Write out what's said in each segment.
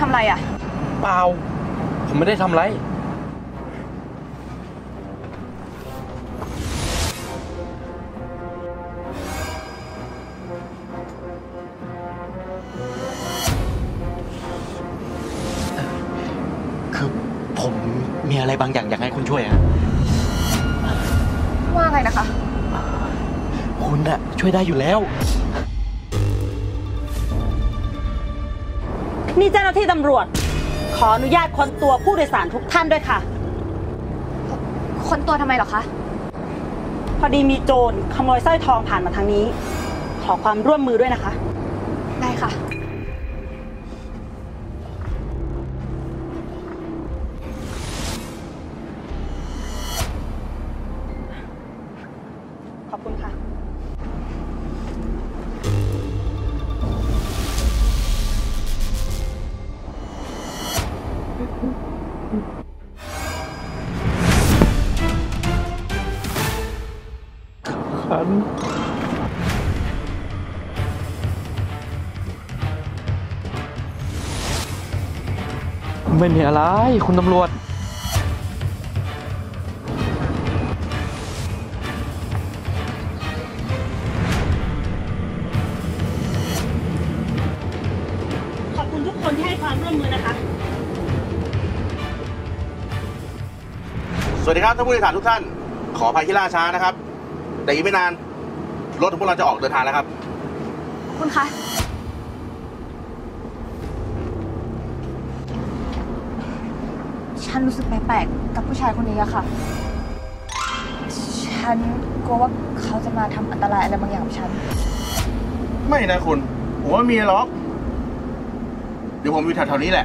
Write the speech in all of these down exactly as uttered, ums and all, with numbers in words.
ำอะไรอ่ะเปล่าผมไม่ได้ทำอะไรคือผมมีอะไรบางอย่างอยากให้คุณช่วยอะว่าอะไรนะคะคุณอะช่วยได้อยู่แล้วนี่เจ้าหน้าที่ตำรวจขออนุญาตค้นตัวผู้โดยสารทุกท่านด้วยค่ะค้นตัวทำไมเหรอคะพอดีมีโจรขโมยสร้อยทองผ่านมาทางนี้ขอความร่วมมือด้วยนะคะได้ค่ะขอบคุณค่ะขันไม่มีอะไรคุณตำรวจขอบคุณทุกคนที่ให้ความร่วมมือนะคะสวัสดีครับท่านผู้โดยสารทุกท่านขออภัยที่ล่าช้านะครับแต่อีกไม่นานรถของพวกเราจะออกเดินทางแล้วครับคุณคะฉันรู้สึกแปลกๆกับผู้ชายคนนี้อะค่ะฉันกลัวว่าเขาจะมาทำอันตรายอะไรบางอย่างกับฉันไม่นะคุณผมว่ามีหรอกเดี๋ยวผมอยู่แถวๆนี้แหละ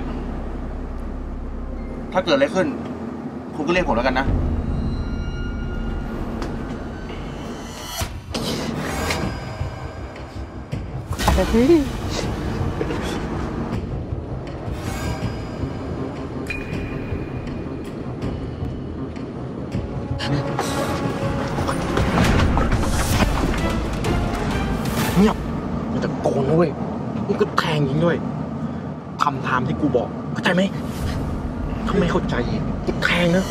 ถ้าเกิดอะไรขึ้นคุณก็เรียกผมแล้วกันนะเงียบมันจะโกงด้วยนี่ก็แทงยิงด้วยทำตามที่กูบอกเข้าใจไหมถ้าไม่เข้าใจก็แทงนะ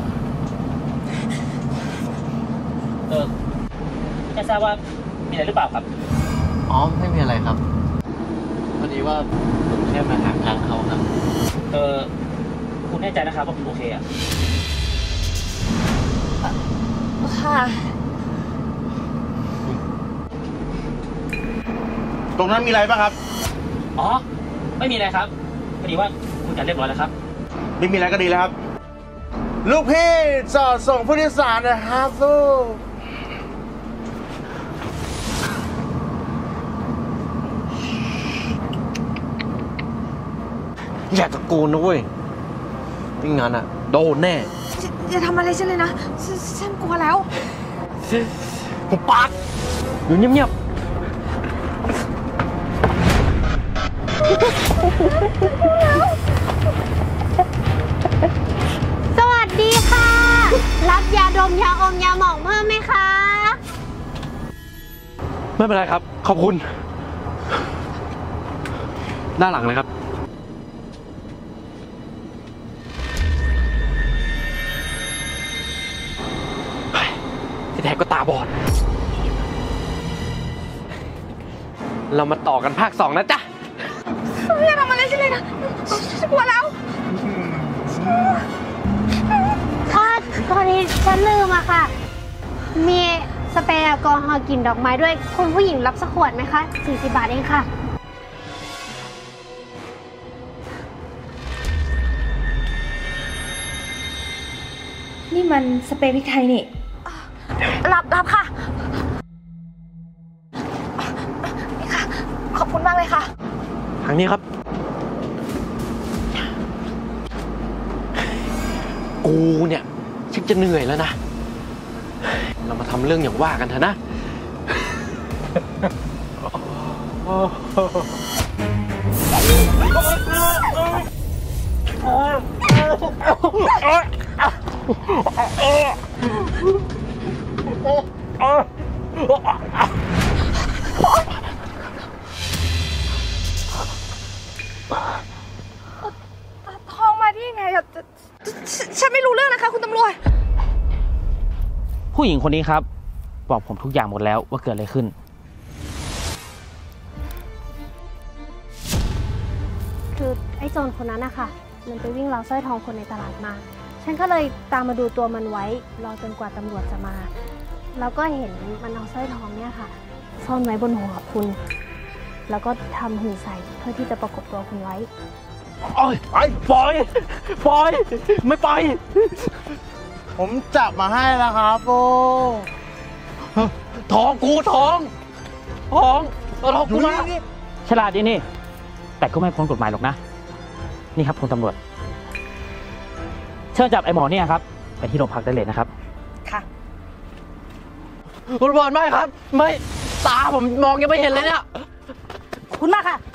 เออไม่ทราบว่ามีอะไรหรือเปล่าครับอ๋อไม่มีอะไรครับพอดีว่าผมแค่มาหาทางเขาครับเออคุณแน่ใจนะครับว่าคุณโอเคอ่ะค่ะตรงนั้นมีอะไรบ้างครับอ๋อไม่มีอะไรครับพอดีว่าคุณจัดเรียบร้อยแล้วครับไม่มีอะไรก็ดีแล้วครับลูกพี่จอดส่งผู้โดยสารนะครับสู้อย่าตะโกนนะเว้ยไม่งั้นอ่ะโดนแน่อย่าทำอะไรฉันเลยนะฉันกลัวแล้วผมปากอยู่เงียบๆสวัสดีค่ะรับยาดมยาอมยาหมองเพิ่มไหมคะไม่เป็นไรครับขอบคุณด้านหลังเลยครับที่แท้ก็ตาบอดเรามาต่อกันภาคสองนะจ๊ะอย่าทำอะไรฉันเลยนะฉันกลัวแล้วอ๋อตอนนี้ฉันลืมอะค่ะมีสเปรย์แอลกอฮอล์กลิ่นดอกไม้ด้วยคุณผู้หญิงรับสักขวดไหมคะสี่สิบบาทเองค่ะนี่มันสเปรย์พริกไทยนี่รับรับค่ะนี่ค่ะขอบคุณมากเลยค่ะทางนี้ครับกูเนี่ยชักจะเหนื่อยแล้วนะเรามาทำเรื่องอย่างว่ากันเถอะนะรู้เรื่องนะคะ คุณตำรวจผู้หญิงคนนี้ครับ บอกผมทุกอย่างหมดแล้วว่าเกิดอะไรขึ้นคือไอ้โจรคนนั้นนะคะมันไปวิ่งราวสร้อยทองคนในตลาดมา ฉันก็เลยตามมาดูตัวมันไว้รอจนกว่าตำรวจจะมา แล้วก็เห็นมันเอาสร้อยทองเนี่ยค่ะซ่อนไว้บนหัวคุณ แล้วก็ทำหือใส่เพื่อที่จะประกบตัวคุณไว้โอ้ยไปปล่อยปล่อยไม่ไปผมจับมาให้แล้วครับโบทองกูทองทองเอาทองกูมาฉลาดดีนี่ แต่ก็ไม่พ้นกฎหมายหรอกนะ นี่ครับคุณตำรวจ เชิญจับไอ้หมอเนี่ยครับ ไปที่โรงพักได้เลยนะครับค่ะคุณตำรวจไม่ครับ ไม่ตาผมมองยังไม่เห็นเลยเนี่ยคุณมากค่ะ